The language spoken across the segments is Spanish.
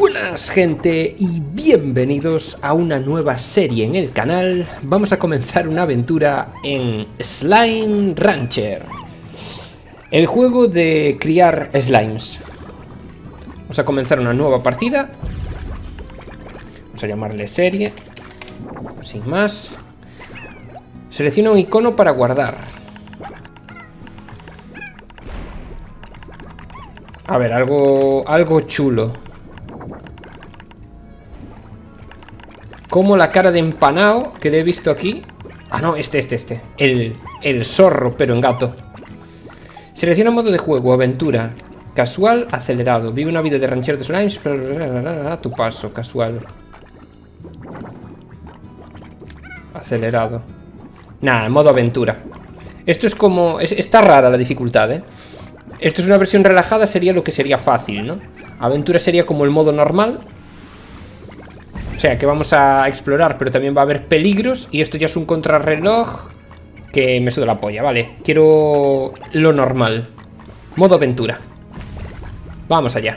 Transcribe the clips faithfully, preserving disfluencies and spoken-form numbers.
Buenas gente y bienvenidos a una nueva serie en el canal. Vamos a comenzar una aventura en Slime Rancher, el juego de criar slimes. Vamos a comenzar una nueva partida. Vamos a llamarle serie, sin más. Selecciona un icono para guardar. A ver, algo, algo chulo. Como la cara de empanao que le he visto aquí. Ah, no, este, este, este. El, el zorro, pero en gato. Selecciona modo de juego, aventura. Casual, acelerado. Vive una vida de ranchero de slimes. A tu paso, casual. Acelerado. Nada, modo aventura. Esto es como... Es, está rara la dificultad, ¿eh? Esto es una versión relajada, sería lo que sería fácil, ¿no? Aventura sería como el modo normal. O sea, que vamos a explorar, pero también va a haber peligros. Y esto ya es un contrarreloj que me suda la polla, vale. Quiero lo normal. Modo aventura. Vamos allá.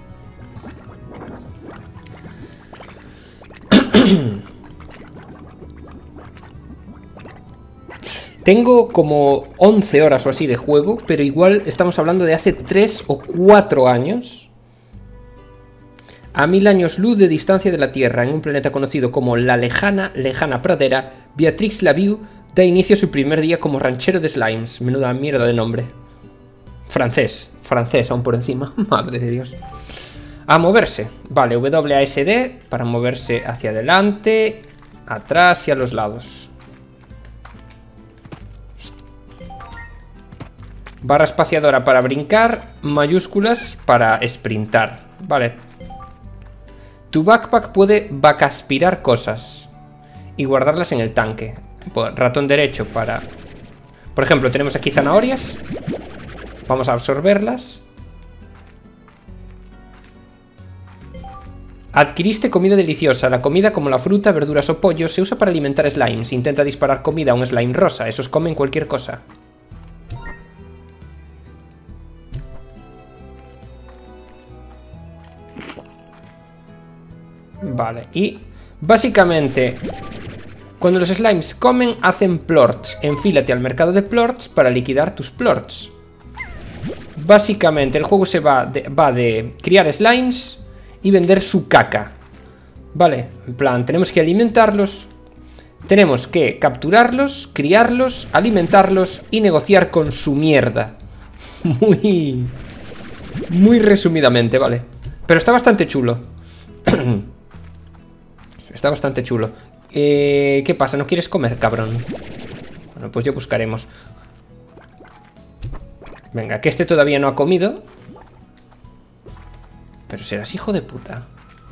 Tengo como once horas o así de juego, pero igual estamos hablando de hace tres o cuatro años. A mil años luz de distancia de la Tierra, en un planeta conocido como la lejana, lejana pradera, Beatrix Lavieu da inicio a su primer día como ranchero de slimes. Menuda mierda de nombre. Francés, francés aún por encima. Madre de Dios. A moverse. Vale, W A S D para moverse hacia adelante, atrás y a los lados. Barra espaciadora para brincar, mayúsculas para sprintar. Vale. Tu backpack puede vacaspirar cosas y guardarlas en el tanque. Ratón derecho para... Por ejemplo, tenemos aquí zanahorias. Vamos a absorberlas. Adquiriste comida deliciosa. La comida, como la fruta, verduras o pollo, se usa para alimentar slimes. Intenta disparar comida a un slime rosa. Esos comen cualquier cosa. Vale, y básicamente cuando los slimes comen hacen plorts. Enfílate al mercado de plorts para liquidar tus plorts. Básicamente el juego se va de, va de criar slimes y vender su caca. Vale, en plan, tenemos que alimentarlos, tenemos que capturarlos, criarlos, alimentarlos y negociar con su mierda. Muy... Muy resumidamente, vale. Pero está bastante chulo. Está bastante chulo. eh, ¿Qué pasa? ¿No quieres comer, cabrón? Bueno, pues ya buscaremos. Venga, que este todavía no ha comido. Pero serás hijo de puta.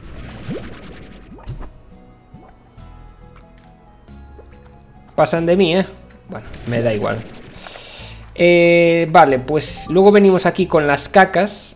Pasan de mí, ¿eh? Bueno, me da igual. eh, Vale, pues luego venimos aquí con las cacas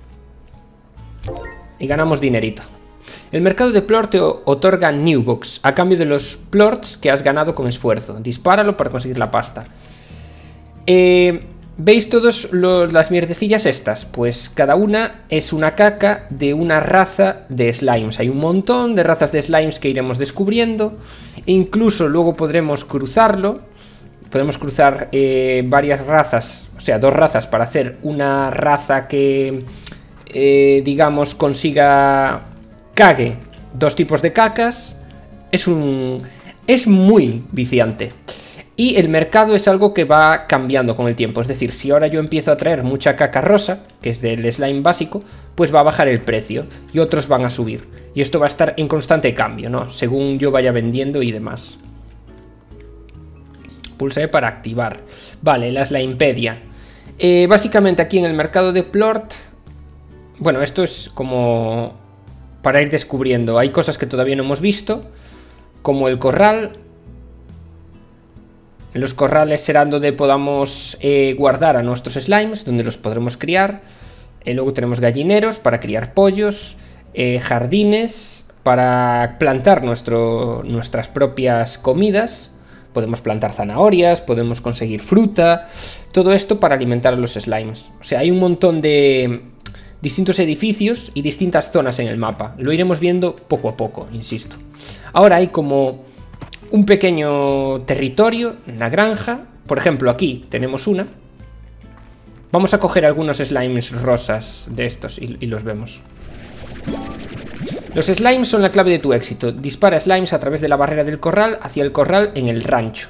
y ganamos dinerito. El mercado de plort te otorga Newbox a cambio de los plorts que has ganado con esfuerzo. Dispáralo para conseguir la pasta. Eh, ¿Veis todas las mierdecillas estas? Pues cada una es una caca de una raza de slimes. Hay un montón de razas de slimes que iremos descubriendo. Incluso luego podremos cruzarlo. Podemos cruzar eh, varias razas, o sea, dos razas para hacer una raza que, eh, digamos, consiga... Cague dos tipos de cacas. Es un... Es muy viciante. Y el mercado es algo que va cambiando con el tiempo. Es decir, si ahora yo empiezo a traer mucha caca rosa, que es del slime básico, pues va a bajar el precio y otros van a subir. Y esto va a estar en constante cambio, ¿no? Según yo vaya vendiendo y demás. Pulsaré para activar. Vale, la Slimepedia. Eh, básicamente aquí en el mercado de plort... Bueno, esto es como... para ir descubriendo. Hay cosas que todavía no hemos visto, como el corral. Los corrales serán donde podamos eh, guardar a nuestros slimes, donde los podremos criar. Eh, luego tenemos gallineros para criar pollos, eh, jardines para plantar nuestro, nuestras propias comidas. Podemos plantar zanahorias, podemos conseguir fruta. Todo esto para alimentar a los slimes. O sea, hay un montón de... distintos edificios y distintas zonas en el mapa. Lo iremos viendo poco a poco, insisto. Ahora hay como un pequeño territorio, una granja. Por ejemplo, aquí tenemos una. Vamos a coger algunos slimes rosas de estos y, y los vemos. Los slimes son la clave de tu éxito. Dispara slimes a través de la barrera del corral hacia el corral en el rancho.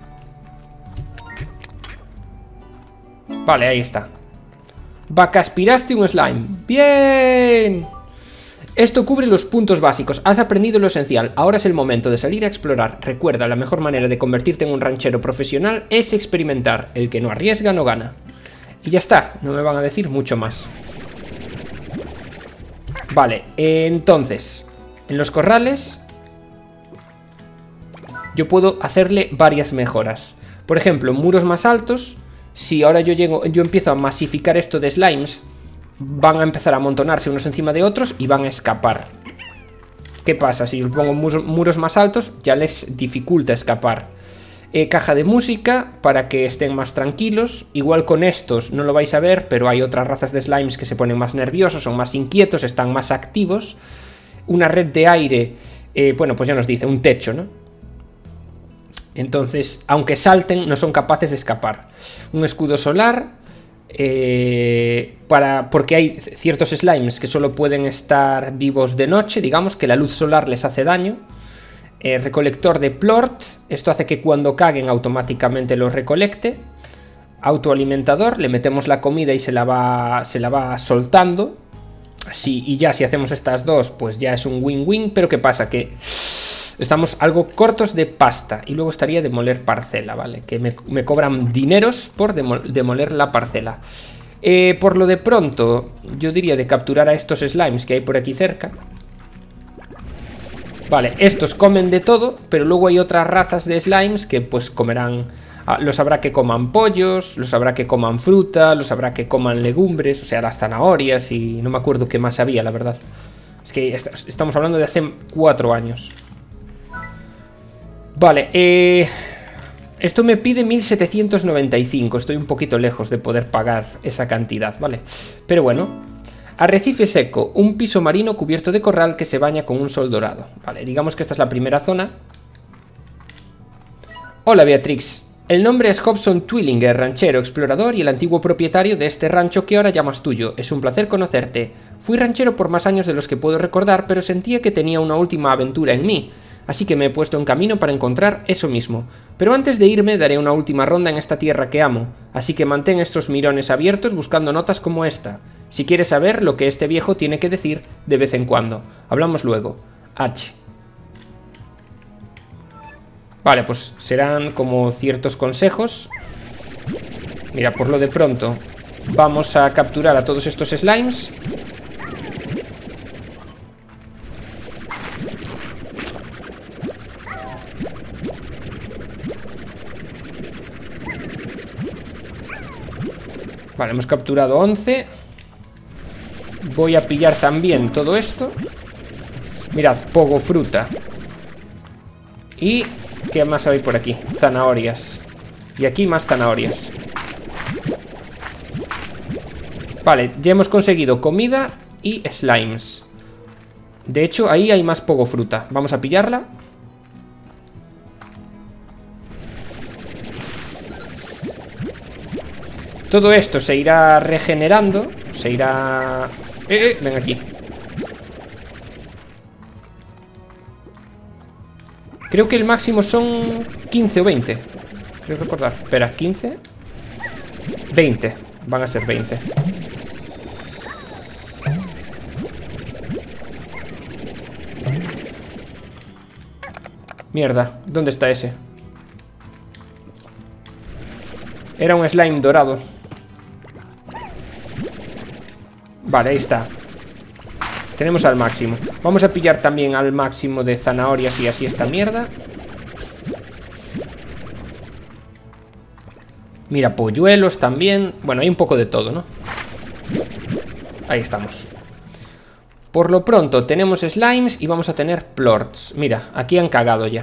Vale, ahí está. Vacaspiraste un slime. ¡Bien! Esto cubre los puntos básicos. Has aprendido lo esencial. Ahora es el momento de salir a explorar. Recuerda, la mejor manera de convertirte en un ranchero profesional es experimentar. El que no arriesga no gana. Y ya está. No me van a decir mucho más. Vale, entonces, en los corrales yo puedo hacerle varias mejoras. Por ejemplo, muros más altos. Si ahora yo llego, yo empiezo a masificar esto de slimes, van a empezar a amontonarse unos encima de otros y van a escapar. ¿Qué pasa? Si yo pongo muros, muros más altos, ya les dificulta escapar. Eh, caja de música para que estén más tranquilos. Igual con estos no lo vais a ver, pero hay otras razas de slimes que se ponen más nerviosos, son más inquietos, están más activos. Una red de aire, eh, bueno, pues ya nos dice, un techo, ¿no? Entonces, aunque salten, no son capaces de escapar. Un escudo solar, eh, para, porque hay ciertos slimes que solo pueden estar vivos de noche, digamos que la luz solar les hace daño. Eh, recolector de plort, esto hace que cuando caguen automáticamente los recolecte. Autoalimentador, le metemos la comida y se la va, se la va soltando. Sí, y ya si hacemos estas dos, pues ya es un win-win. Pero ¿qué pasa? Que estamos algo cortos de pasta. Y luego estaría demoler parcela, ¿vale? Que me, me cobran dineros por demo, demoler la parcela. eh, Por lo de pronto, yo diría de capturar a estos slimes que hay por aquí cerca. Vale, estos comen de todo, pero luego hay otras razas de slimes que pues comerán, los habrá que coman pollos, los habrá que coman fruta, los habrá que coman legumbres, o sea, las zanahorias y no me acuerdo qué más había, la verdad. Es que est estamos hablando de hace cuatro años. Vale, eh, esto me pide mil setecientos noventa y cinco, estoy un poquito lejos de poder pagar esa cantidad, ¿vale? Pero bueno. Arrecife seco, un piso marino cubierto de corral que se baña con un sol dorado. Vale, digamos que esta es la primera zona. Hola Beatrix, el nombre es Hobson Twillinger, ranchero, explorador y el antiguo propietario de este rancho que ahora llamas tuyo. Es un placer conocerte. Fui ranchero por más años de los que puedo recordar, pero sentía que tenía una última aventura en mí. Así que me he puesto en camino para encontrar eso mismo. Pero antes de irme daré una última ronda en esta tierra que amo. Así que mantén estos mirones abiertos buscando notas como esta. Si quieres saber lo que este viejo tiene que decir de vez en cuando. Hablamos luego. H. Vale, pues serán como ciertos consejos. Mira, por lo de pronto vamos a capturar a todos estos slimes. Vale, hemos capturado once. Voy a pillar también todo esto. Mirad, pogo fruta. Y ¿qué más hay por aquí? Zanahorias. Y aquí más zanahorias. Vale, ya hemos conseguido comida y slimes. De hecho, ahí hay más pogo fruta. Vamos a pillarla. Todo esto se irá regenerando. Se irá... Eh, eh, ven aquí. Creo que el máximo son quince o veinte. Creo recordar. Espera, quince. veinte. Van a ser veinte. Mierda, ¿dónde está ese? Era un slime dorado. Vale, ahí está. Tenemos al máximo. Vamos a pillar también al máximo de zanahorias y así esta mierda. Mira, polluelos también. Bueno, hay un poco de todo, ¿no? Ahí estamos. Por lo pronto tenemos slimes y vamos a tener plorts. Mira, aquí han cagado ya.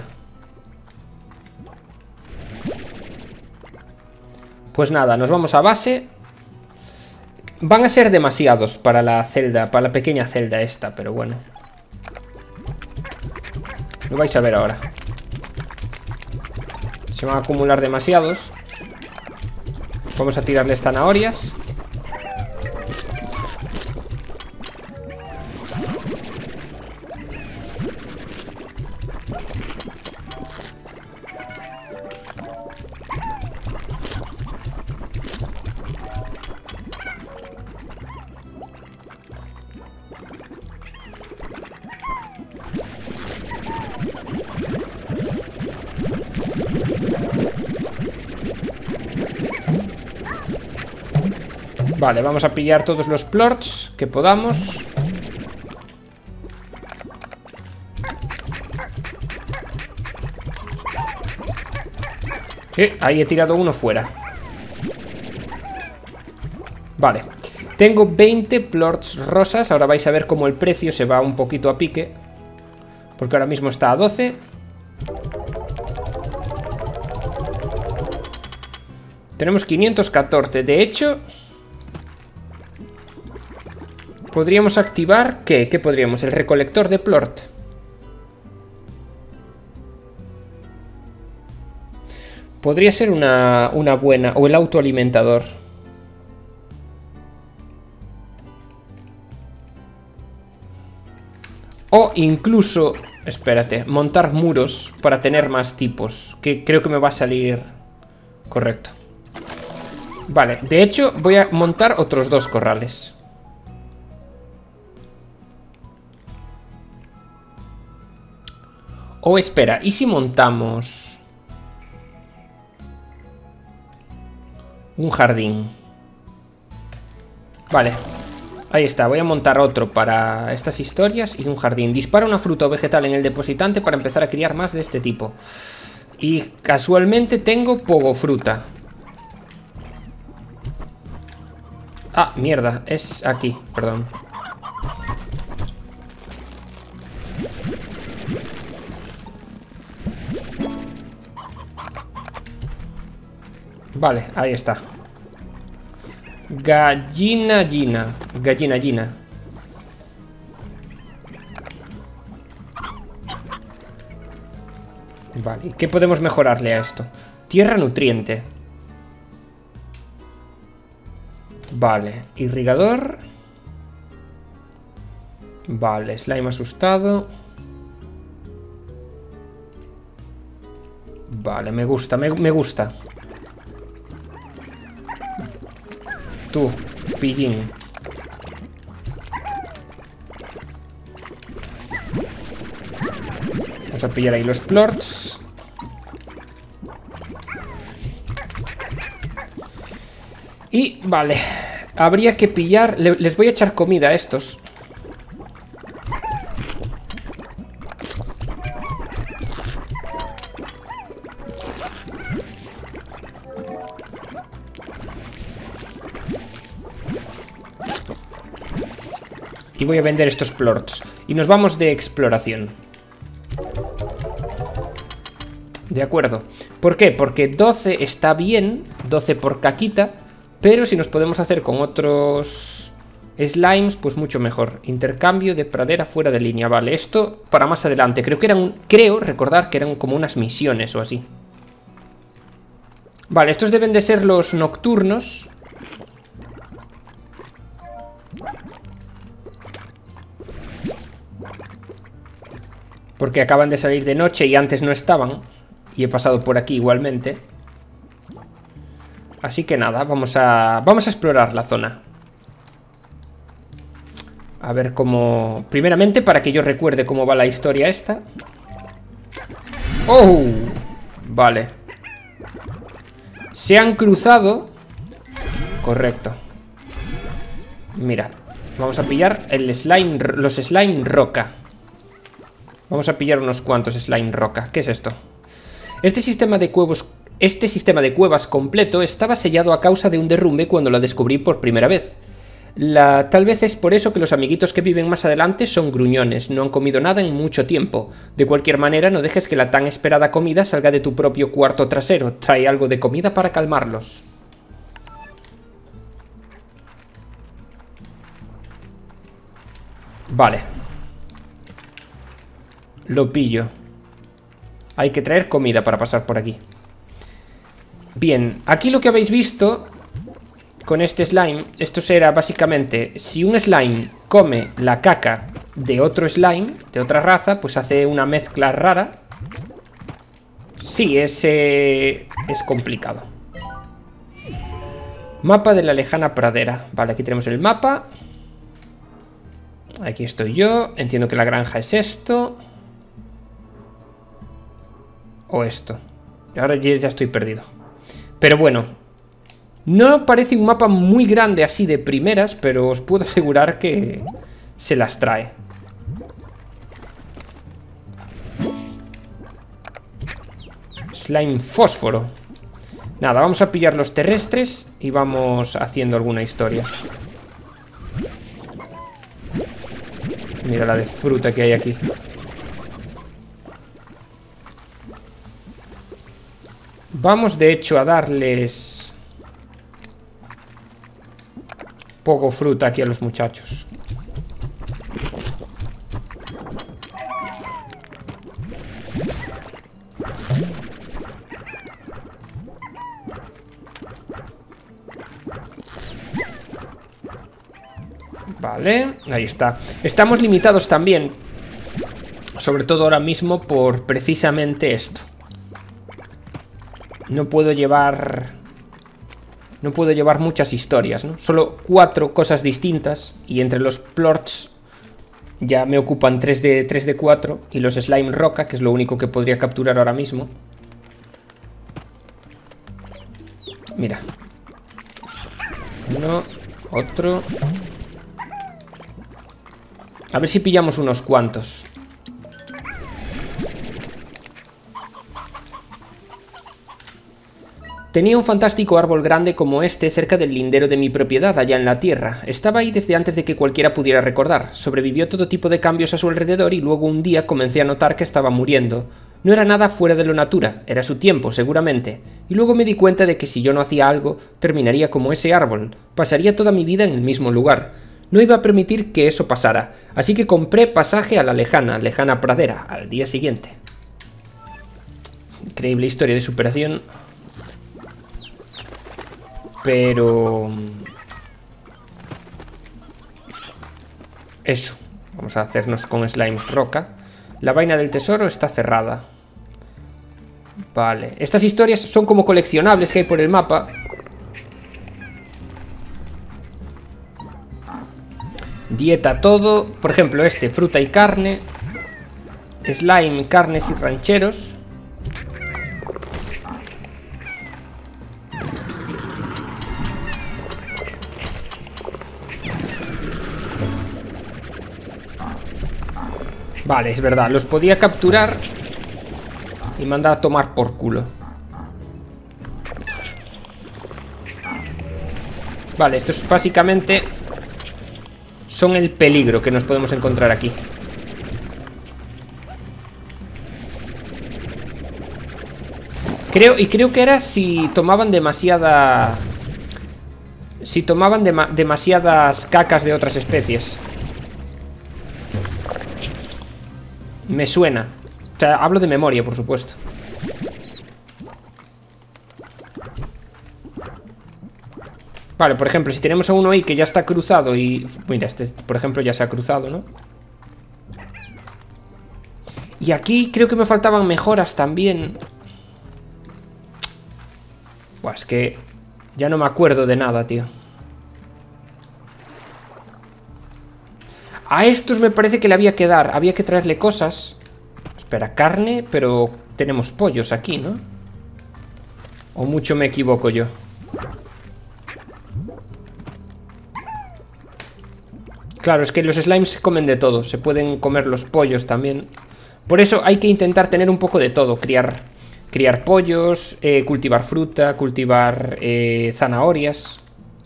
Pues nada, nos vamos a base. Van a ser demasiados para la celda, para la pequeña celda esta, pero bueno. Lo vais a ver ahora. Se van a acumular demasiados. Vamos a tirarles zanahorias. Vale, vamos a pillar todos los plorts que podamos. Eh, ahí he tirado uno fuera. Vale. Tengo veinte plorts rosas. Ahora vais a ver cómo el precio se va un poquito a pique. Porque ahora mismo está a doce. Tenemos quinientos catorce. De hecho... podríamos activar... ¿Qué? ¿Qué podríamos? El recolector de plort. Podría ser una, una buena... o el autoalimentador. O incluso... espérate. Montar muros para tener más tipos. Que creo que me va a salir... correcto. Vale, de hecho voy a montar otros dos corrales. O espera, ¿y si montamos un jardín? Vale, ahí está, voy a montar otro para estas historias y un jardín. Dispara una fruta o vegetal en el depositante para empezar a criar más de este tipo. Y casualmente tengo pogofruta. Ah, mierda, es aquí, perdón. Vale, ahí está. Gallina gina. Gallina gina. Vale, ¿qué podemos mejorarle a esto? Tierra nutriente. Vale, irrigador. Vale, slime asustado. Vale, me gusta, me, me gusta. Tú, pillín. Vamos a pillar ahí los plorts. Y vale, habría que pillar... Le, les voy a echar comida a estos. Y voy a vender estos plorts. Y nos vamos de exploración. De acuerdo. ¿Por qué? Porque doce está bien. doce por caquita. Pero si nos podemos hacer con otros slimes, pues mucho mejor. Intercambio de pradera fuera de línea. Vale, esto para más adelante. Creo que eran... Creo recordar que eran como unas misiones o así. Vale, estos deben de ser los nocturnos. Porque acaban de salir de noche y antes no estaban. Y he pasado por aquí igualmente. Así que nada, vamos a, vamos a explorar la zona. A ver cómo... Primeramente, para que yo recuerde cómo va la historia esta. ¡Oh! Vale. Se han cruzado. Correcto. Mira, vamos a pillar el slime, los slime roca. Vamos a pillar unos cuantos slime roca. ¿Qué es esto? Este sistema de cuevos... Este sistema de cuevas completo estaba sellado a causa de un derrumbe cuando lo descubrí por primera vez. La... Tal vez es por eso que los amiguitos que viven más adelante son gruñones, no han comido nada en mucho tiempo. De cualquier manera, no dejes que la tan esperada comida salga de tu propio cuarto trasero. Trae algo de comida para calmarlos. Vale. Lo pillo. Hay que traer comida para pasar por aquí. Bien, aquí lo que habéis visto con este slime, esto será básicamente, si un slime come la caca de otro slime, de otra raza, pues hace una mezcla rara. Sí, es, eh, es complicado. Mapa de la lejana pradera. Vale, aquí tenemos el mapa. Aquí estoy yo. Entiendo que la granja es esto. O esto. Ahora ya estoy perdido. Pero bueno, no parece un mapa muy grande así de primeras, pero os puedo asegurar que se las trae. Slime fósforo. Nada, vamos a pillar los terrestres y vamos haciendo alguna historia. Mira la de fruta que hay aquí. Vamos de hecho a darles poco fruta aquí a los muchachos. Vale, ahí está. Estamos limitados también, sobre todo ahora mismo, por precisamente esto. No puedo llevar... No puedo llevar muchas historias, ¿no? Solo cuatro cosas distintas. Y entre los plorts ya me ocupan tres de, tres de cuatro. Y los slime roca, que es lo único que podría capturar ahora mismo. Mira. Uno, otro. A ver si pillamos unos cuantos. Tenía un fantástico árbol grande como este cerca del lindero de mi propiedad allá en la tierra. Estaba ahí desde antes de que cualquiera pudiera recordar. Sobrevivió todo tipo de cambios a su alrededor y luego un día comencé a notar que estaba muriendo. No era nada fuera de lo natura, era su tiempo, seguramente. Y luego me di cuenta de que si yo no hacía algo, terminaría como ese árbol. Pasaría toda mi vida en el mismo lugar. No iba a permitir que eso pasara, así que compré pasaje a la lejana, lejana pradera, al día siguiente. Increíble historia de superación. Pero... Eso. Vamos a hacernos con slime roca. La vaina del tesoro está cerrada. Vale. Estas historias son como coleccionables que hay por el mapa. Dieta todo. Por ejemplo, este, fruta y carne. Slime, carnes y rancheros. Vale, es verdad, los podía capturar y mandar a tomar por culo. Vale, estos básicamente son el peligro que nos podemos encontrar aquí. Creo, y creo que era si tomaban demasiada... Si tomaban dema- demasiadas cacas de otras especies. Me suena. O sea, hablo de memoria, por supuesto. Vale, por ejemplo, si tenemos a uno ahí que ya está cruzado y... Mira, este, por ejemplo, ya se ha cruzado, ¿no? Y aquí creo que me faltaban mejoras también. Buah, es que ya no me acuerdo de nada, tío. A estos me parece que le había que dar. Había que traerle cosas. Espera, carne, pero tenemos pollos aquí, ¿no? O mucho me equivoco yo. Claro, es que los slimes se comen de todo. Se pueden comer los pollos también. Por eso hay que intentar tener un poco de todo. Criar, criar pollos, eh, cultivar fruta, cultivar eh, zanahorias.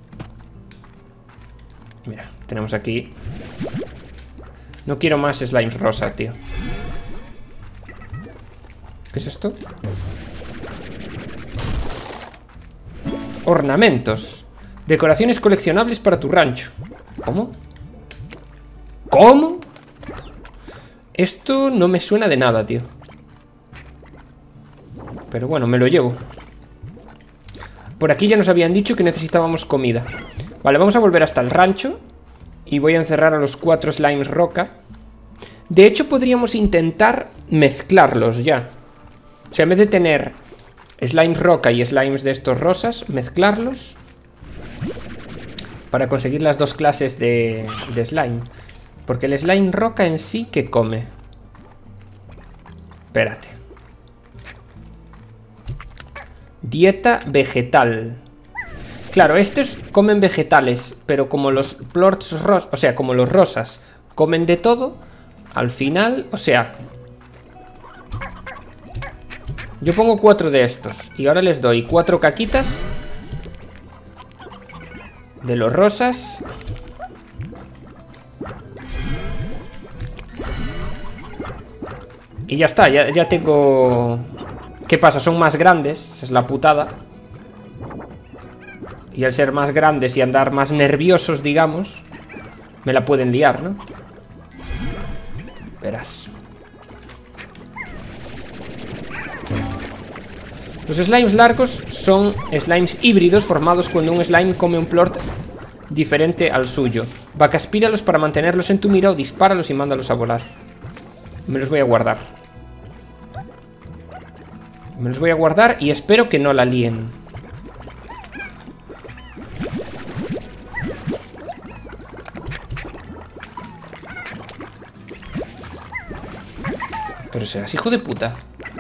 Mira, tenemos aquí... No quiero más slimes rosa, tío. ¿Qué es esto? Ornamentos. Decoraciones coleccionables para tu rancho. ¿Cómo? ¿Cómo? Esto no me suena de nada, tío. Pero bueno, me lo llevo. Por aquí ya nos habían dicho que necesitábamos comida. Vale, vamos a volver hasta el rancho. Y voy a encerrar a los cuatro slimes roca. De hecho, podríamos intentar mezclarlos ya. O sea, en vez de tener slimes roca y slimes de estos rosas, mezclarlos para conseguir las dos clases de, de slime. Porque el slime roca en sí, ¿qué come? Espérate. Dieta vegetal. Claro, estos comen vegetales, pero como los plorts rosas, o sea, como los rosas comen de todo, al final, o sea, yo pongo cuatro de estos y ahora les doy cuatro caquitas de los rosas. Y ya está, ya, ya tengo... ¿Qué pasa? Son más grandes, esa es la putada. Y al ser más grandes y andar más nerviosos, digamos, me la pueden liar, ¿no? Verás. Los slimes largos son slimes híbridos formados cuando un slime come un plort diferente al suyo. Vacaspíralos para mantenerlos en tu mira o dispáralos y mándalos a volar. Me los voy a guardar. Me los voy a guardar y espero que no la líen. Pero serás hijo de puta.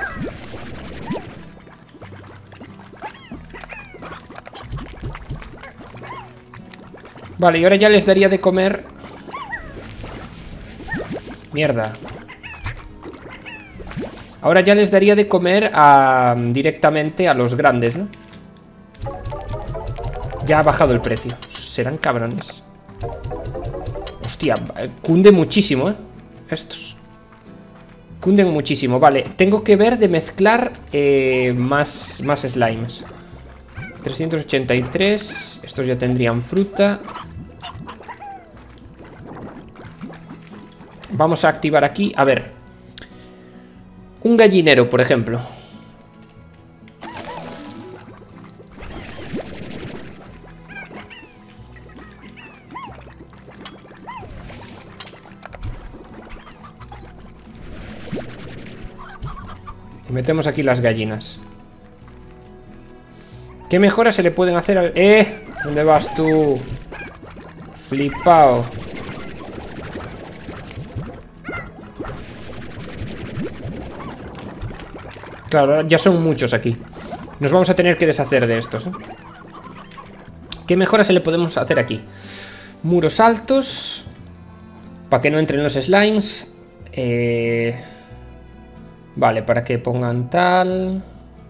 Vale, y ahora ya les daría de comer. Mierda. Ahora ya les daría de comer a, directamente a los grandes, ¿no? Ya ha bajado el precio. Serán cabrones. Hostia, cunde muchísimo, ¿eh? Estos cunden muchísimo. Vale, tengo que ver de mezclar eh, más, más slimes. trescientos ochenta y tres. Estos ya tendrían fruta. Vamos a activar aquí. A ver. Un gallinero, por ejemplo. Y metemos aquí las gallinas. ¿Qué mejoras se le pueden hacer al... ¡Eh! ¿Dónde vas tú? Flipao. Claro, ya son muchos aquí. Nos vamos a tener que deshacer de estos, ¿eh? ¿Qué mejoras se le podemos hacer aquí? Muros altos. Para que no entren los slimes. Eh... Vale, para que pongan tal...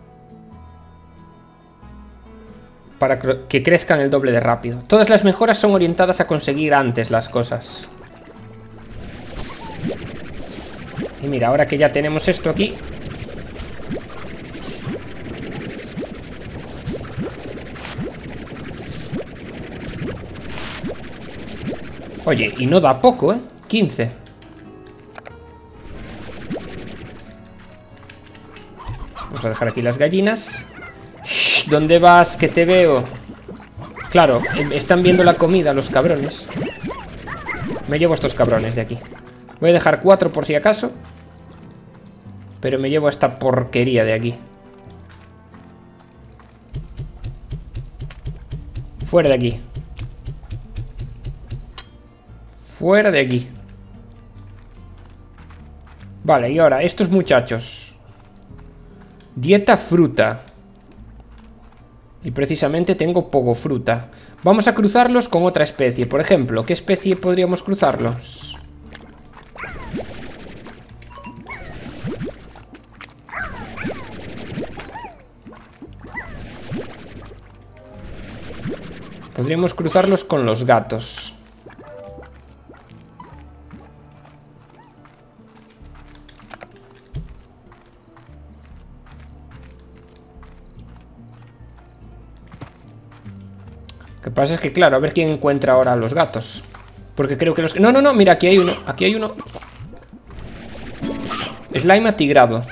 Para que crezcan el doble de rápido. Todas las mejoras son orientadas a conseguir antes las cosas. Y mira, ahora que ya tenemos esto aquí... Oye, y no da poco, ¿eh? quince. Vamos a dejar aquí las gallinas. Shh, ¿dónde vas? Que te veo. Claro, están viendo la comida los cabrones. Me llevo estos cabrones de aquí. Voy a dejar cuatro por si acaso. Pero me llevo esta porquería de aquí. Fuera de aquí. Fuera de aquí. Vale, y ahora, estos muchachos. Dieta fruta. Y precisamente tengo poco fruta. Vamos a cruzarlos con otra especie. Por ejemplo, ¿qué especie podríamos cruzarlos? Podríamos cruzarlos con los gatos. Lo que pasa es que, claro, a ver quién encuentra ahora a los gatos. Porque creo que los... No, no, no, mira, aquí hay uno. Aquí hay uno. Slime atigrado.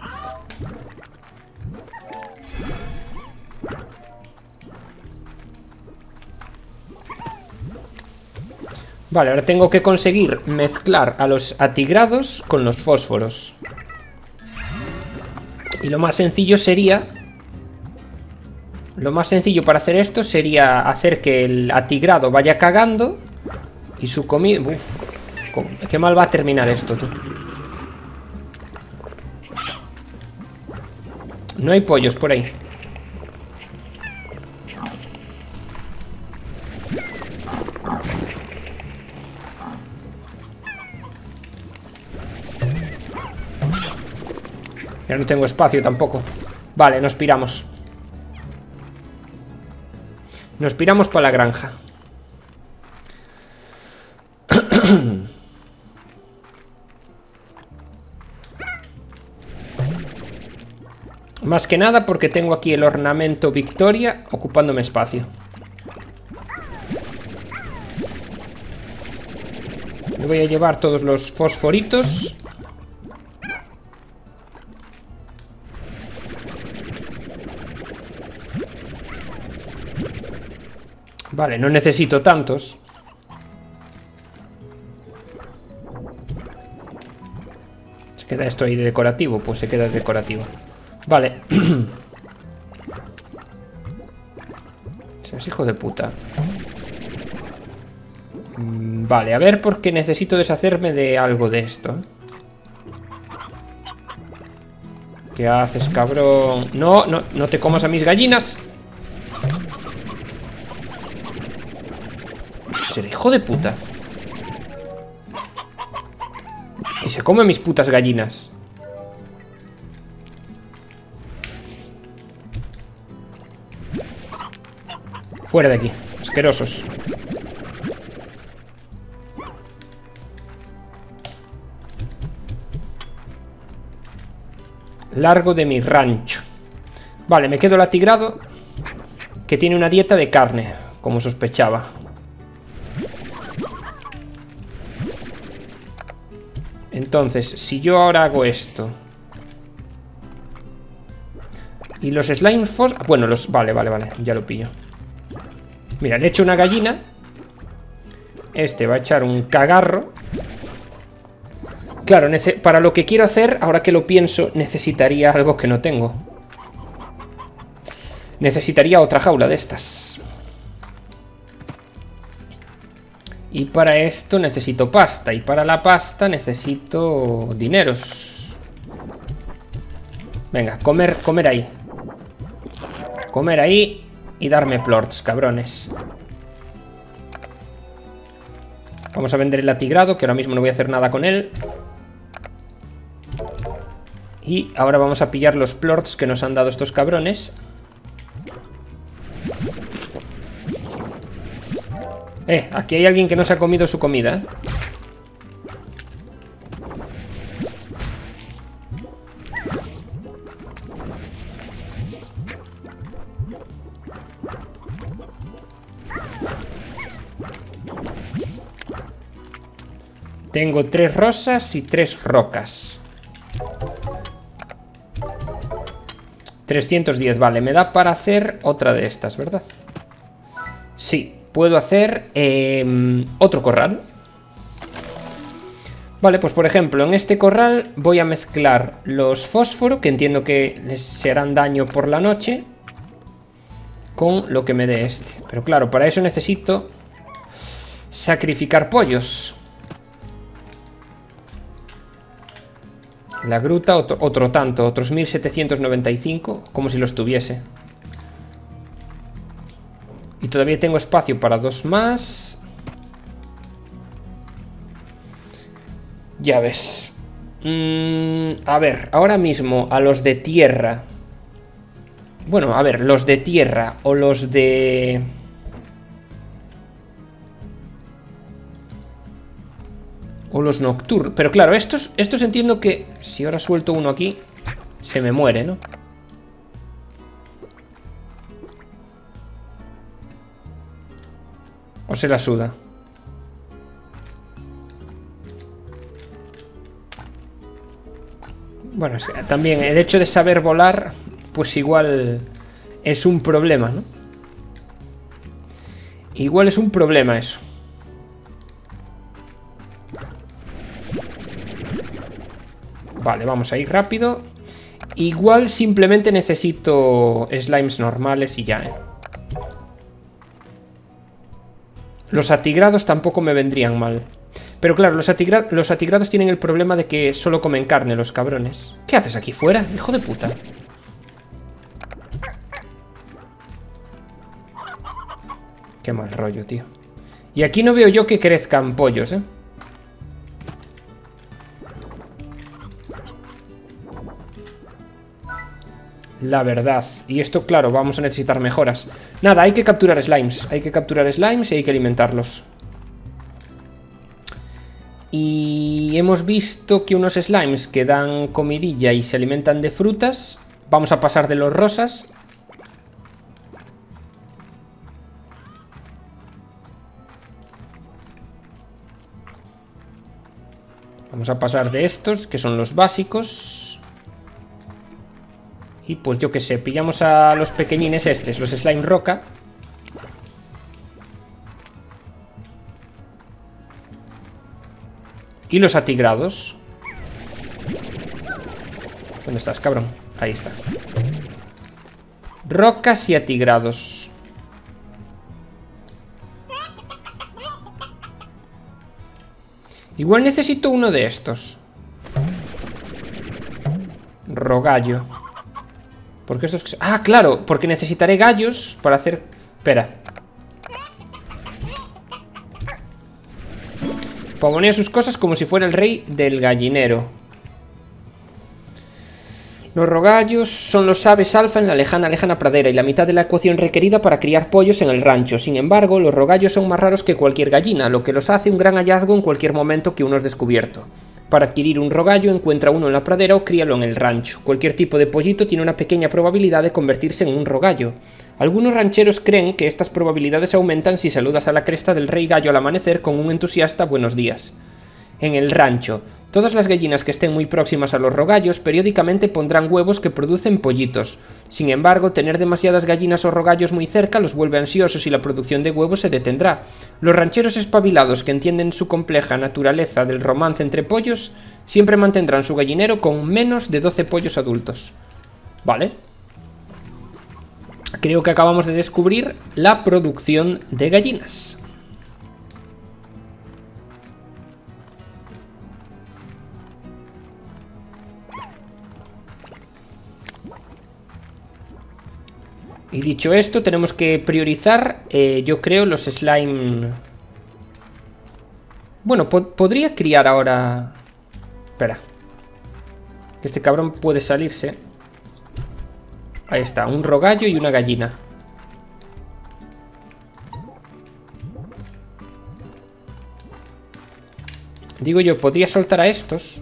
Vale, ahora tengo que conseguir mezclar a los atigrados con los fósforos. Y lo más sencillo sería... Lo más sencillo para hacer esto sería hacer que el atigrado vaya cagando y su comida... Uf, qué mal va a terminar esto, tú. No hay pollos por ahí. Ya no tengo espacio tampoco. Vale, nos piramos. Nos piramos para la granja. Más que nada porque tengo aquí el ornamento Victoria ocupándome espacio. Me voy a llevar todos los fosforitos. Vale, no necesito tantos. ¿Se queda esto ahí de decorativo? Pues se queda de decorativo. Vale. Seas hijo de puta. Vale, a ver, porque necesito deshacerme de algo de esto. ¿Qué haces, cabrón? No, no, no te comas a mis gallinas. Ser hijo de puta. Y se come mis putas gallinas. Fuera de aquí, asquerosos. Largo de mi rancho. Vale, me quedo el atigrado, que tiene una dieta de carne, como sospechaba. Entonces, si yo ahora hago esto y los slime fos... Bueno, los... Vale, vale, vale, ya lo pillo. Mira, le echo una gallina. Este va a echar un cagarro. Claro, para lo que quiero hacer, ahora que lo pienso, necesitaría algo que no tengo. Necesitaría otra jaula de estas. Y para esto necesito pasta. Y para la pasta necesito dineros. Venga, comer, comer ahí. Comer ahí y darme plorts, cabrones. Vamos a vender el atigrado, que ahora mismo no voy a hacer nada con él. Y ahora vamos a pillar los plorts que nos han dado estos cabrones. Eh, aquí hay alguien que no se ha comido su comida, ¿eh? Tengo tres rosas y tres rocas. trescientos diez, vale, me da para hacer otra de estas, ¿verdad? Sí. Puedo hacer eh, otro corral. Vale, pues por ejemplo, en este corral voy a mezclar los fósforos, que entiendo que les se harán daño por la noche, con lo que me dé este. Pero claro, para eso necesito sacrificar pollos. La gruta, otro, otro tanto, otros mil setecientos noventa y cinco, como si los tuviese. Y todavía tengo espacio para dos más. Ya ves. Mm, a ver, ahora mismo a los de tierra. Bueno, a ver, los de tierra o los de... O los nocturnos. Pero claro, estos, estos entiendo que si ahora suelto uno aquí, se me muere, ¿no? ¿O se la suda? Bueno, también el hecho de saber volar, pues igual es un problema, ¿no? Igual es un problema eso. Vale, vamos a ir rápido. Igual simplemente necesito slimes normales y ya, ¿eh? Los atigrados tampoco me vendrían mal. Pero claro, los, atigra los atigrados tienen el problema de que solo comen carne los cabrones. ¿Qué haces aquí fuera, hijo de puta? Qué mal rollo, tío. Y aquí no veo yo que crezcan pollos, ¿eh? La verdad. Y esto, claro, vamos a necesitar mejoras. Nada, hay que capturar slimes. Hay que capturar slimes y hay que alimentarlos. Y hemos visto que unos slimes que dan comidilla y se alimentan de frutas. Vamos a pasar de los rosas. Vamos a pasar de estos, que son los básicos. Y pues yo que sé, pillamos a los pequeñines estos, los slime roca. Y los atigrados. ¿Dónde estás, cabrón? Ahí está. Rocas y atigrados. Igual necesito uno de estos. Rogallo. Porque estos... Ah, claro, porque necesitaré gallos para hacer... Espera. Pavonea sus cosas como si fuera el rey del gallinero. Los rogallos son los aves alfa en la lejana, lejana pradera y la mitad de la ecuación requerida para criar pollos en el rancho. Sin embargo, los rogallos son más raros que cualquier gallina, lo que los hace un gran hallazgo en cualquier momento que uno es descubierto. Para adquirir un rogallo, encuentra uno en la pradera o críalo en el rancho. Cualquier tipo de pollito tiene una pequeña probabilidad de convertirse en un rogallo. Algunos rancheros creen que estas probabilidades aumentan si saludas a la cresta del rey gallo al amanecer con un entusiasta buenos días. En el rancho, todas las gallinas que estén muy próximas a los rogallos periódicamente pondrán huevos que producen pollitos. Sin embargo, tener demasiadas gallinas o rogallos muy cerca los vuelve ansiosos y la producción de huevos se detendrá. Los rancheros espabilados que entienden su compleja naturaleza del romance entre pollos siempre mantendrán su gallinero con menos de doce pollos adultos. Vale. Creo que acabamos de descubrir la producción de gallinas. Y dicho esto, tenemos que priorizar, eh, yo creo, los slime... Bueno, po podría criar ahora... Espera. Que este cabrón puede salirse. Ahí está, un rogallo y una gallina. Digo yo, podría soltar a estos.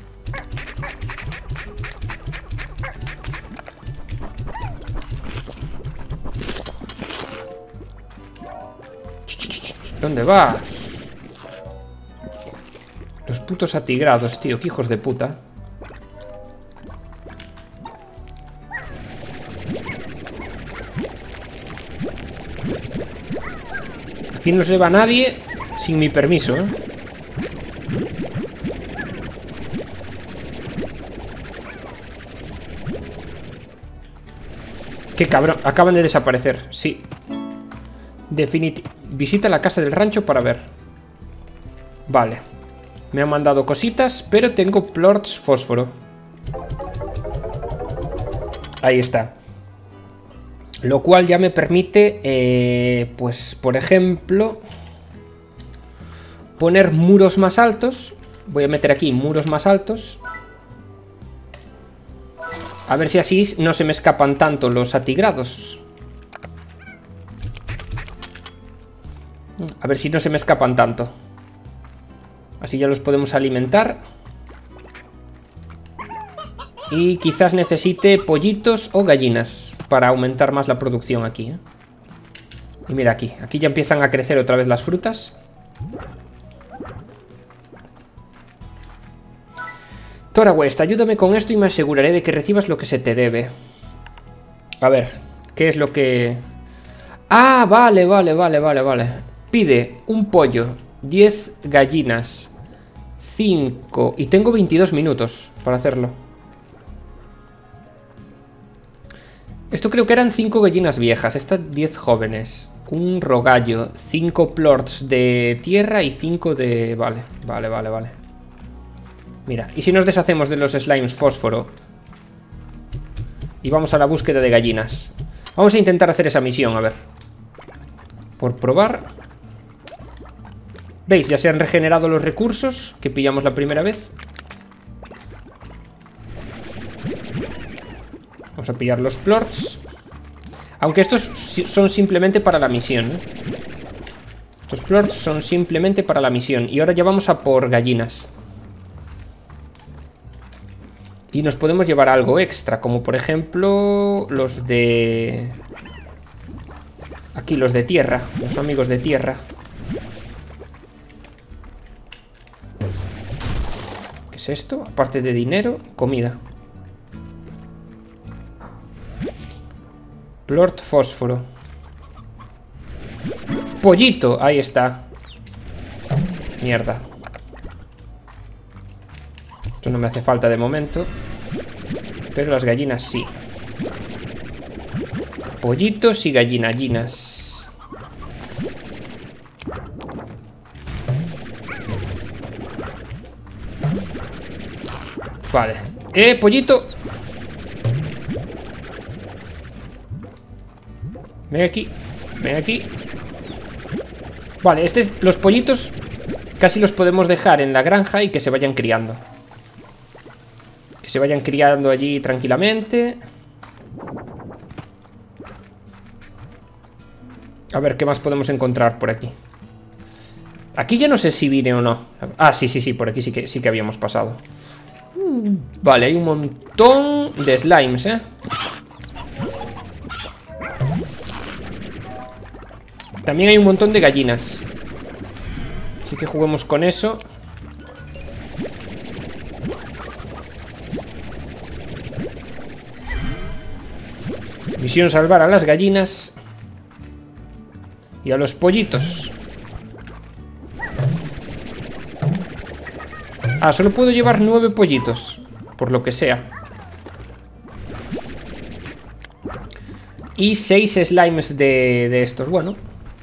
¿Dónde vas? Los putos atigrados, tío, que hijos de puta. Aquí no se va nadie sin mi permiso, ¿eh? Qué cabrón, acaban de desaparecer, sí. Definitivamente. Visita la casa del rancho para ver. Vale. Me han mandado cositas, pero tengo plorts fósforo. Ahí está. Lo cual ya me permite, eh, pues, por ejemplo, poner muros más altos. Voy a meter aquí muros más altos. A ver si así no se me escapan tanto los atigrados. A ver si no se me escapan tanto. Así ya los podemos alimentar. Y quizás necesite pollitos o gallinas para aumentar más la producción aquí, ¿eh? Y mira aquí, aquí ya empiezan a crecer otra vez las frutas. Tora West, ayúdame con esto y me aseguraré de que recibas lo que se te debe. A ver, ¿qué es lo que...? Ah, vale, vale, vale, vale, vale. Pide un pollo, diez gallinas, cinco... Y tengo veintidós minutos para hacerlo. Esto creo que eran cinco gallinas viejas, estas diez jóvenes. Un rogallo, cinco plorts de tierra y cinco de... Vale, vale, vale, vale. Mira, ¿y si nos deshacemos de los slimes fósforo? Y vamos a la búsqueda de gallinas. Vamos a intentar hacer esa misión, a ver. Por probar. ¿Veis? Ya se han regenerado los recursos que pillamos la primera vez. Vamos a pillar los plorts. Aunque estos son simplemente para la misión, ¿eh? Estos plorts son simplemente para la misión. Y ahora ya vamos a por gallinas. Y nos podemos llevar algo extra, como por ejemplo los de... Aquí, los de tierra, los amigos de tierra. ¿Qué es esto? Aparte de dinero, comida. Plort fósforo. Pollito, ahí está. Mierda. Esto no me hace falta de momento. Pero las gallinas sí. Pollitos y gallinallinas. Vale. ¡Eh, pollito! Ven aquí. Ven aquí. Vale, este es, los pollitos casi los podemos dejar en la granja y que se vayan criando. Que se vayan criando allí tranquilamente. A ver, ¿qué más podemos encontrar por aquí? Aquí ya no sé si vine o no. Ah, sí, sí, sí, por aquí sí que, sí que habíamos pasado. Vale, hay un montón de slimes, ¿eh? También hay un montón de gallinas. Así que juguemos con eso. Misión: salvar a las gallinas y a los pollitos. Ah, solo puedo llevar nueve pollitos, por lo que sea. Y seis slimes de, de estos, bueno.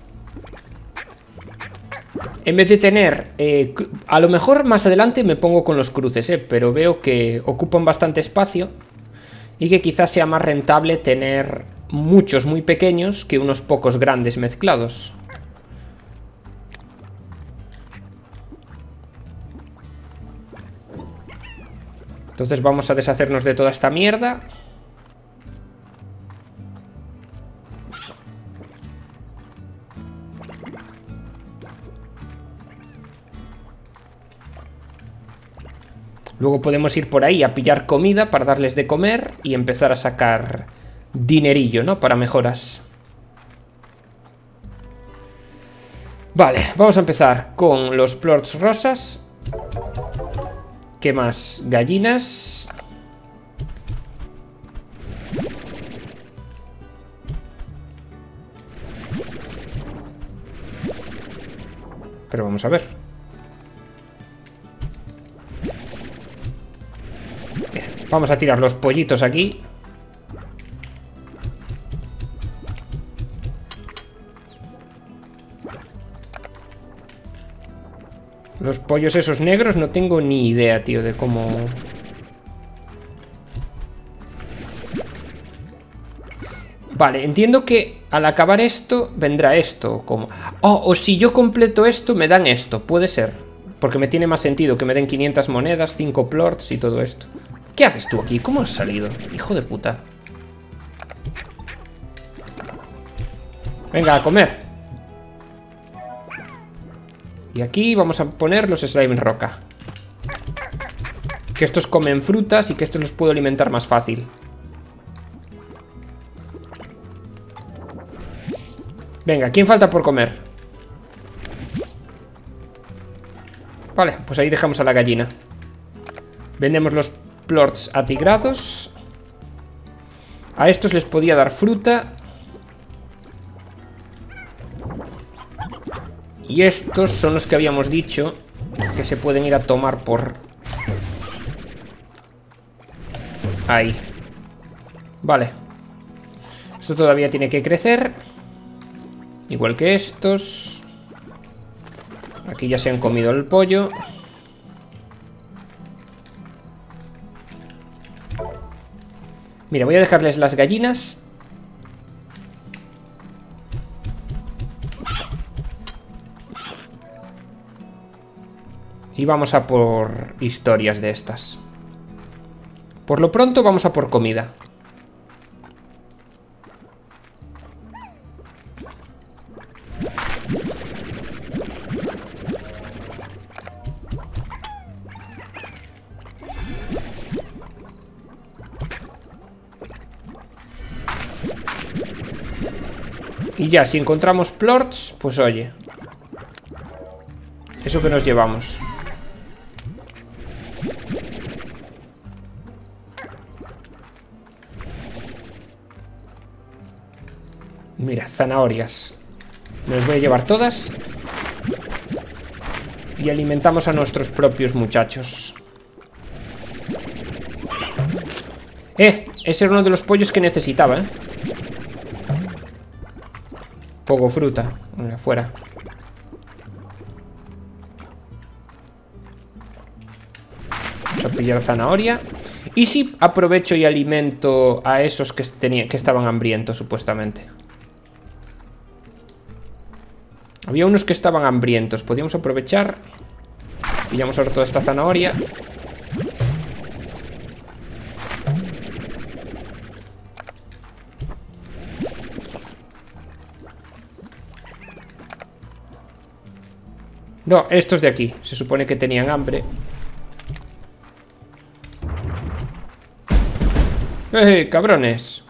En vez de tener... Eh, a lo mejor más adelante me pongo con los cruces, eh, pero veo que ocupan bastante espacio. Y que quizás sea más rentable tener muchos muy pequeños que unos pocos grandes mezclados. Entonces vamos a deshacernos de toda esta mierda. Luego podemos ir por ahí a pillar comida para darles de comer y empezar a sacar dinerillo, ¿no? Para mejoras. Vale, vamos a empezar con los plorts rosas. ¿Qué más? Gallinas. Pero vamos a ver. Bien, vamos a tirar los pollitos aquí. Los pollos esos negros no tengo ni idea, tío, de cómo... Vale, entiendo que al acabar esto vendrá esto, como... Oh, o si yo completo esto me dan esto, puede ser. Porque me tiene más sentido que me den quinientas monedas, cinco plorts y todo esto. ¿Qué haces tú aquí? ¿Cómo has salido? Hijo de puta. Venga, a comer. Y aquí vamos a poner los slime roca. Que estos comen frutas y que estos los puedo alimentar más fácil. Venga, ¿quién falta por comer? Vale, pues ahí dejamos a la gallina. Vendemos los plorts atigrados. A estos les podía dar fruta. Y estos son los que habíamos dicho que se pueden ir a tomar por... ahí. Vale. Esto todavía tiene que crecer. Igual que estos. Aquí ya se han comido el pollo. Mira, voy a dejarles las gallinas. Y vamos a por historias de estas. Por lo pronto vamos a por comida. Y ya, si encontramos plorts, pues oye, eso que nos llevamos. Mira, zanahorias. Me las voy a llevar todas. Y alimentamos a nuestros propios muchachos. Eh, ese era uno de los pollos que necesitaba, eh. Poco fruta. Venga, fuera. Vamos a pillar zanahoria. Y si aprovecho y alimento a esos que, tenía, que estaban hambrientos, supuestamente. Había unos que estaban hambrientos. Podíamos aprovechar. Pillamos ahora toda esta zanahoria. No, estos de aquí. Se supone que tenían hambre. ¡Eh, cabrones!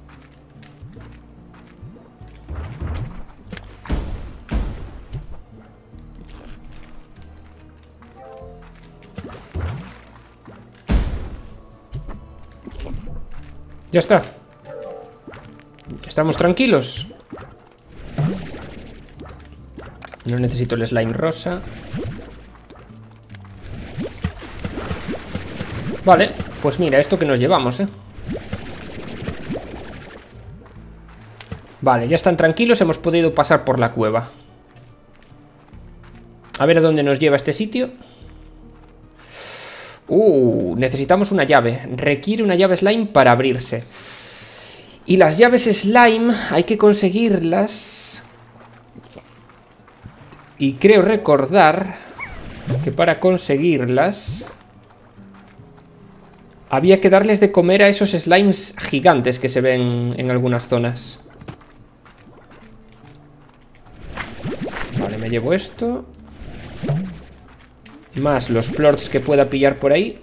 Ya está. Estamos tranquilos. No necesito el slime rosa. Vale, pues mira, esto que nos llevamos, ¿eh? Vale, ya están tranquilos, hemos podido pasar por la cueva. A ver a dónde nos lleva este sitio. Uh, necesitamos una llave. Requiere una llave slime para abrirse. Y las llaves slime hay que conseguirlas. Y creo recordar que para conseguirlas había que darles de comer a esos slimes gigantes que se ven en algunas zonas. Vale, me llevo esto. Más los plorts que pueda pillar por ahí.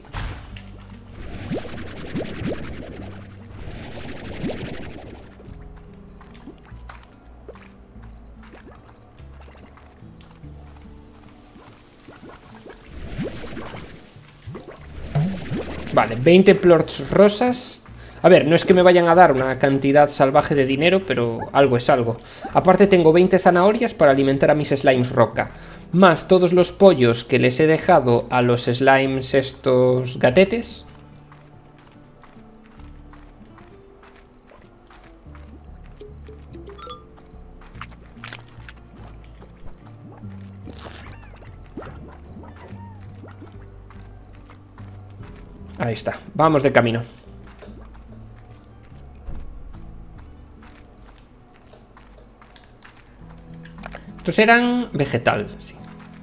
Vale, veinte plorts rosas. A ver, no es que me vayan a dar una cantidad salvaje de dinero, pero algo es algo. Aparte tengo veinte zanahorias para alimentar a mis slimes roca. Más todos los pollos que les he dejado a los slimes estos gatetes. Ahí está, vamos de camino. Estos eran vegetal, sí.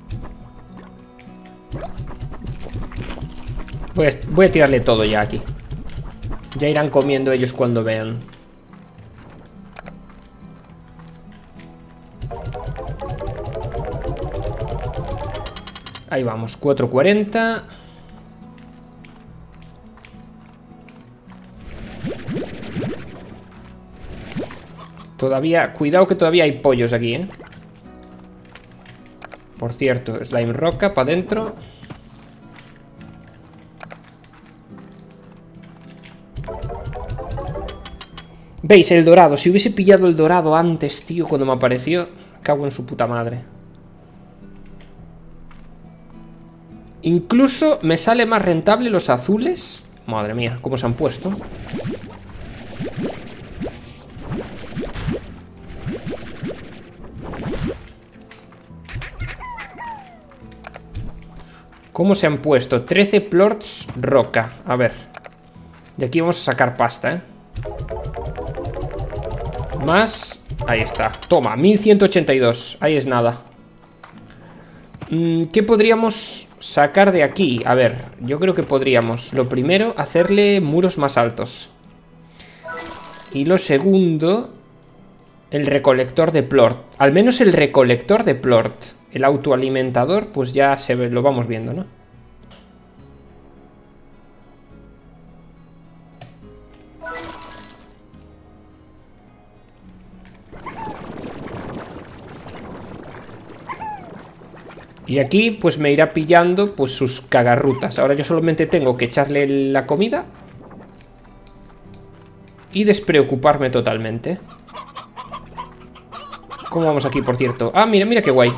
Voy a, voy a tirarle todo ya aquí. Ya irán comiendo ellos cuando vean. Ahí vamos, cuatro cuarenta. Todavía, cuidado que todavía hay pollos aquí, ¿eh? Por cierto, slime roca para adentro. ¿Veis? El dorado. Si hubiese pillado el dorado antes, tío, cuando me apareció, cago en su puta madre. Incluso me sale más rentable los azules. Madre mía, cómo se han puesto. ¿Cómo se han puesto? trece plorts roca. A ver. De aquí vamos a sacar pasta, ¿eh? Más. Ahí está. Toma, mil ciento ochenta y dos. Ahí es nada. ¿Qué podríamos sacar de aquí? A ver, yo creo que podríamos, lo primero, hacerle muros más altos. Y lo segundo, el recolector de plort. Al menos el recolector de plort. El autoalimentador, pues ya se ve, lo vamos viendo, ¿no? Y aquí pues me irá pillando pues sus cagarrutas. Ahora yo solamente tengo que echarle la comida y despreocuparme totalmente. ¿Cómo vamos aquí, por cierto? Ah, mira, mira qué guay.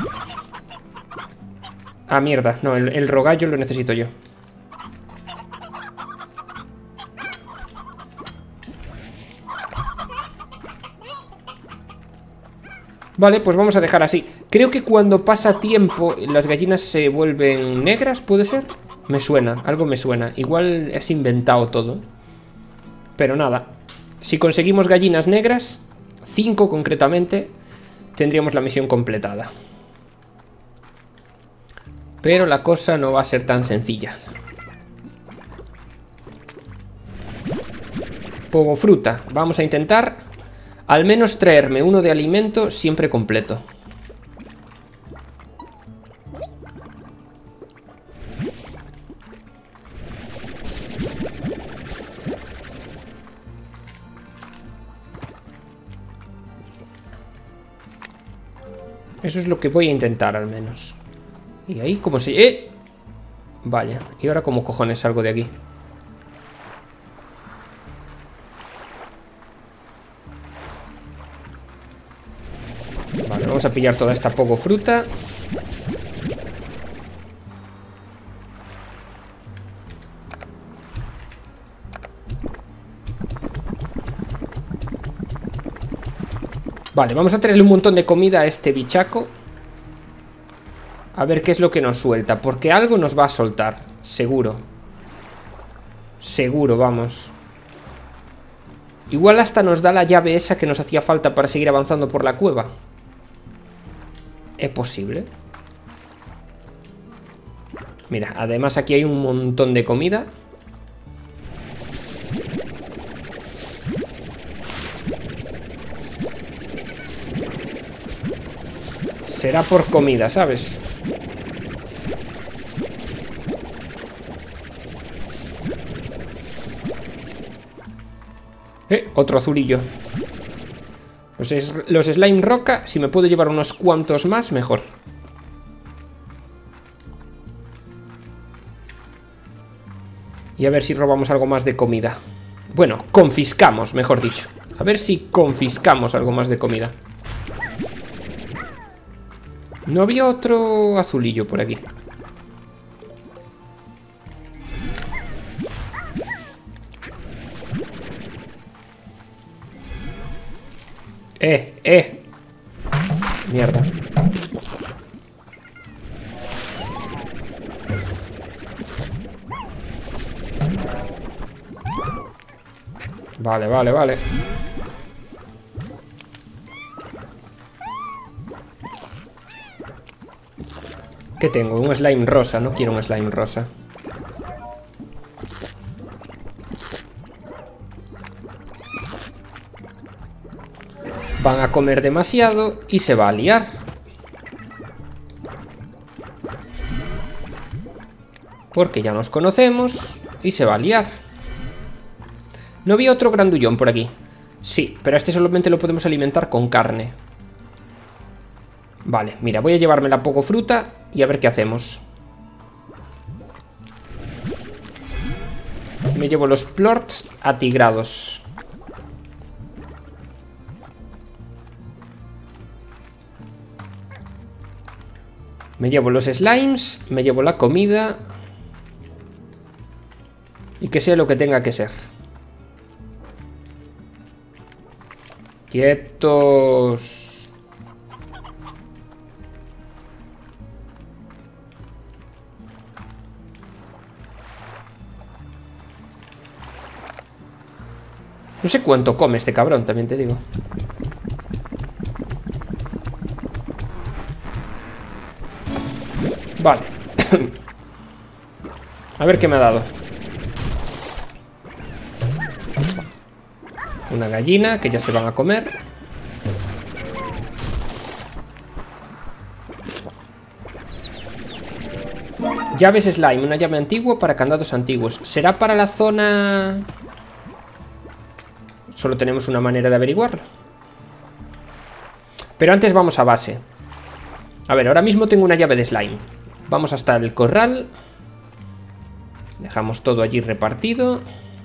Ah, mierda. No, el, el rogallo lo necesito yo. Vale, pues vamos a dejar así. Creo que cuando pasa tiempo las gallinas se vuelven negras, ¿puede ser? Me suena, algo me suena. Igual es inventado todo. Pero nada. Si conseguimos gallinas negras, cinco concretamente, tendríamos la misión completada. Pero la cosa no va a ser tan sencilla. Pogo fruta. Vamos a intentar al menos traerme uno de alimento siempre completo. Eso es lo que voy a intentar al menos. Y ahí como si... ¡Eh! Vaya, ¿y ahora cómo cojones salgo de aquí? Vale, vamos a pillar toda esta poco fruta. Vale, vamos a traerle un montón de comida a este bichaco. A ver qué es lo que nos suelta. Porque algo nos va a soltar, seguro. Seguro, vamos. Igual hasta nos da la llave esa que nos hacía falta para seguir avanzando por la cueva. ¿Es posible? Mira, además aquí hay un montón de comida. Será por comida, ¿sabes? Eh, otro azulillo. Los, los slime roca, si me puedo llevar unos cuantos más, mejor. Y a ver si robamos algo más de comida. Bueno, confiscamos, mejor dicho. A ver si confiscamos algo más de comida. No había otro azulillo por aquí. Eh, eh. Mierda. Vale, vale, vale. ¿Qué tengo? Un slime rosa. No quiero un slime rosa. Van a comer demasiado y se va a liar. Porque ya nos conocemos y se va a liar. ¿No había otro grandullón por aquí? Sí, pero este solamente lo podemos alimentar con carne. Vale, mira, voy a llevarme la poco fruta y a ver qué hacemos. Me llevo los plorts atigrados. Me llevo los slimes, me llevo la comida. Y que sea lo que tenga que ser. Quietos. No sé cuánto come este cabrón, también te digo. Vale. A ver qué me ha dado. Una gallina que ya se van a comer. Llaves slime, una llave antigua para candados antiguos. ¿Será para la zona...? Solo tenemos una manera de averiguarlo. Pero antes vamos a base. A ver, ahora mismo tengo una llave de slime. Vamos hasta el corral. Dejamos todo allí repartido.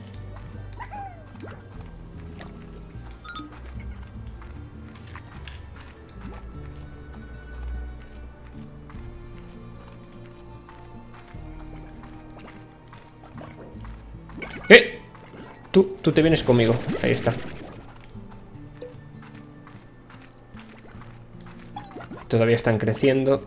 ¡Eh! Tú, tú te vienes conmigo. Ahí está. Todavía están creciendo.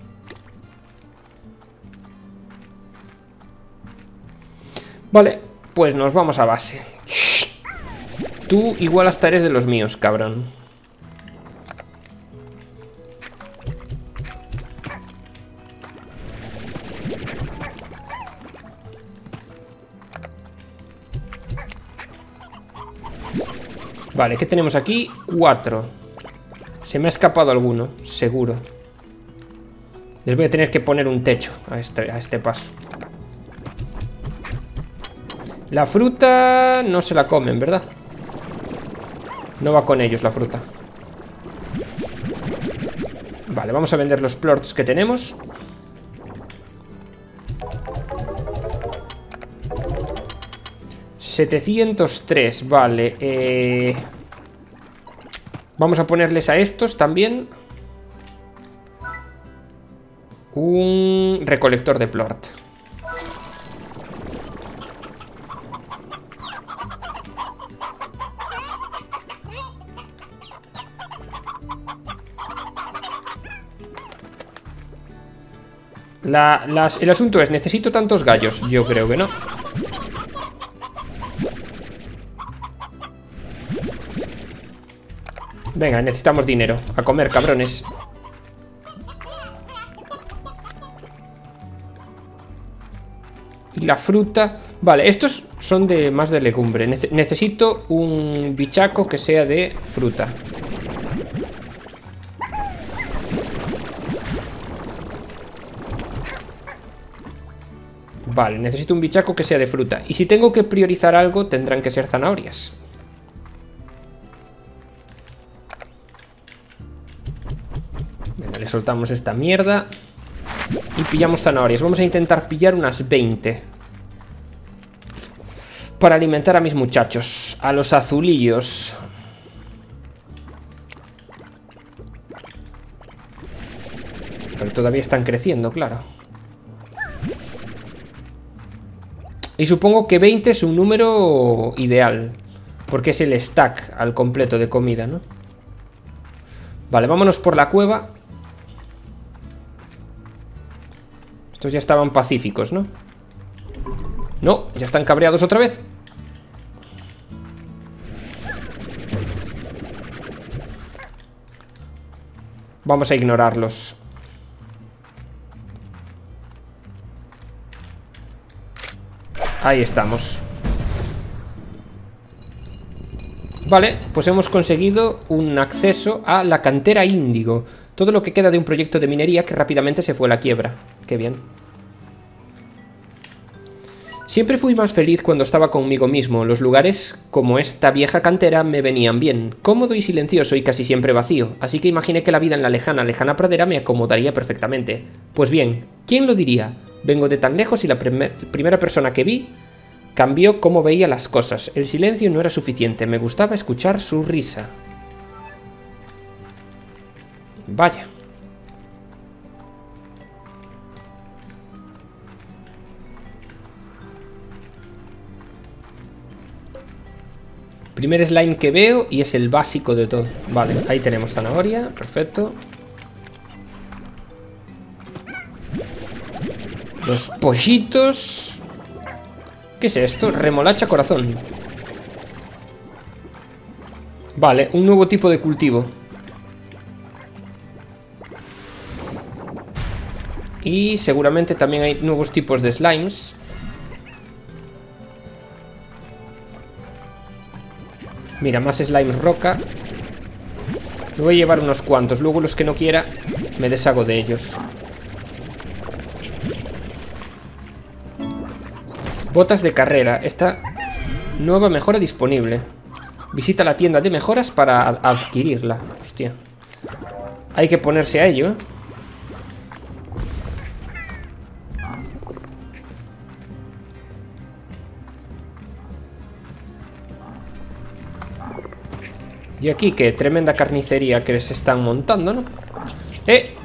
Vale, pues nos vamos a base. Tú igual hasta eres de los míos, cabrón. Vale, ¿qué tenemos aquí? Cuatro. Se me ha escapado alguno, seguro. Les voy a tener que poner un techo a este, a este paso. La fruta no se la comen, ¿verdad? No va con ellos la fruta. Vale, vamos a vender los plorts que tenemos. setecientos tres, vale. Eh... Vamos a ponerles a estos también un recolector de plort. La, las, el asunto es, ¿necesito tantos gallos? Yo creo que no. Venga, necesitamos dinero. A comer, cabrones. Y la fruta... Vale, estos son de más de legumbre. Nece- necesito un bichaco que sea de fruta. Vale, necesito un bichaco que sea de fruta. Y si tengo que priorizar algo, tendrán que ser zanahorias. Venga, le soltamos esta mierda. Y pillamos zanahorias. Vamos a intentar pillar unas veinte. Para alimentar a mis muchachos. A los azulillos. Pero todavía están creciendo, claro. Y supongo que veinte es un número ideal. Porque es el stack al completo de comida, ¿no? Vale, vámonos por la cueva. Estos ya estaban pacíficos, ¿no? No, ya están cabreados otra vez. Vamos a ignorarlos. Ahí estamos. Vale, pues hemos conseguido un acceso a la cantera índigo. Todo lo que queda de un proyecto de minería que rápidamente se fue a la quiebra. Qué bien. Siempre fui más feliz cuando estaba conmigo mismo. Los lugares como esta vieja cantera me venían bien. Cómodo y silencioso y casi siempre vacío. Así que imaginé que la vida en la lejana, lejana pradera me acomodaría perfectamente. Pues bien, ¿quién lo diría? Vengo de tan lejos y la primer, primera persona que vi cambió cómo veía las cosas. El silencio no era suficiente. Me gustaba escuchar su risa. Vaya. Primer slime que veo y es el básico de todo. Vale, ahí tenemos zanahoria, perfecto. Los pollitos. ¿Qué es esto? Remolacha corazón. Vale, un nuevo tipo de cultivo. Y seguramente también hay nuevos tipos de slimes. Mira, más slime roca. Me voy a llevar unos cuantos. Luego los que no quiera me deshago de ellos. Botas de carrera. Esta nueva mejora disponible. Visita la tienda de mejoras para adquirirla. Hostia. Hay que ponerse a ello, ¿eh? Y aquí, qué tremenda carnicería que se están montando, ¿no? ¡Eh!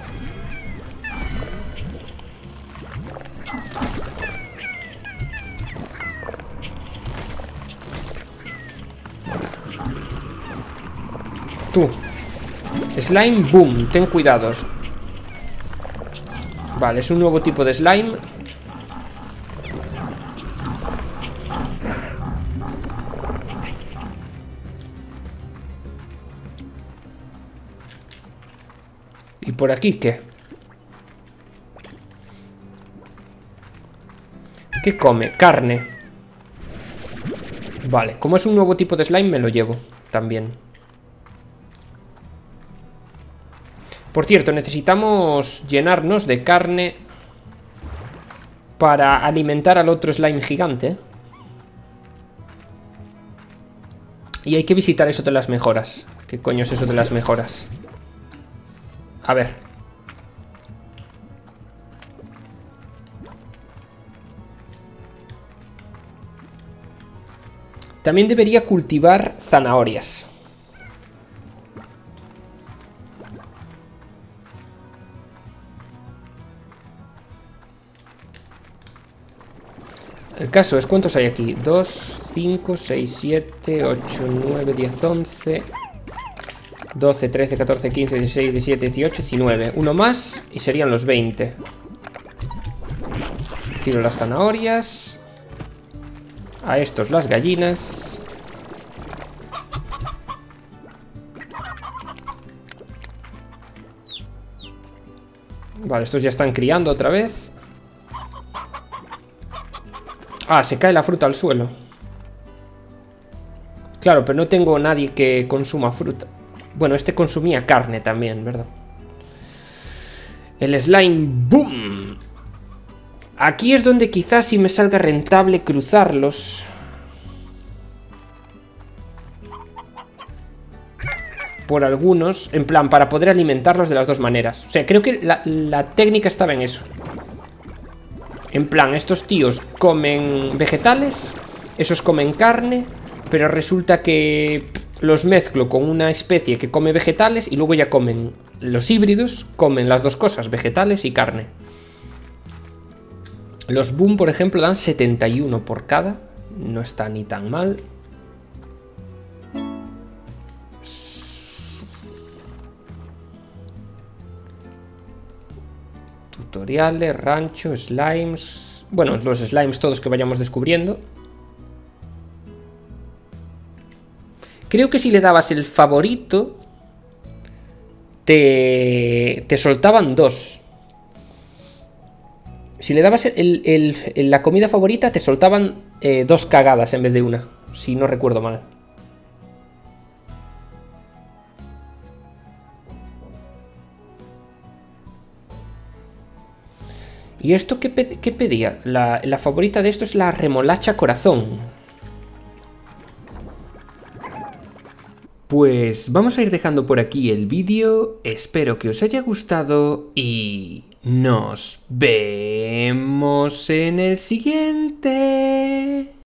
Tú. Slime boom, ten cuidado. Vale, es un nuevo tipo de slime. ¿Y por aquí qué? ¿Qué come? Carne. Vale, como es un nuevo tipo de slime me lo llevo también. Por cierto, necesitamos llenarnos de carne para alimentar al otro slime gigante. Y hay que visitar eso de las mejoras. ¿Qué coño es eso de las mejoras? A ver. También debería cultivar zanahorias. El caso es, ¿cuántos hay aquí? dos, cinco, seis, siete, ocho, nueve, diez, once, doce, trece, catorce, quince, dieciséis, diecisiete, dieciocho, diecinueve. Uno más y serían los veinte. Tiro las zanahorias. A estos las gallinas. Vale, estos ya están criando otra vez. Ah, se cae la fruta al suelo. Claro, pero no tengo nadie que consuma fruta. Bueno, este consumía carne también, ¿verdad? El slime boom. Aquí es donde quizás sí me salga rentable cruzarlos. Por algunos, en plan, para poder alimentarlos de las dos maneras. O sea, creo que la, la técnica estaba en eso. En plan, estos tíos comen vegetales, esos comen carne, pero resulta que pff, los mezclo con una especie que come vegetales y luego ya comen. Los híbridos comen las dos cosas, vegetales y carne. Los boom, por ejemplo, dan setenta y uno por cada. No está ni tan mal. Tutoriales, rancho, slimes. Bueno, los slimes todos que vayamos descubriendo. Creo que si le dabas el favorito, te, te soltaban dos. Si le dabas el, el, el, la comida favorita, te soltaban eh, dos cagadas en vez de una. Si no recuerdo mal. ¿Y esto qué, pe qué pedía? La, la favorita de esto es la remolacha corazón. Pues vamos a ir dejando por aquí el vídeo. Espero que os haya gustado y nos vemos en el siguiente.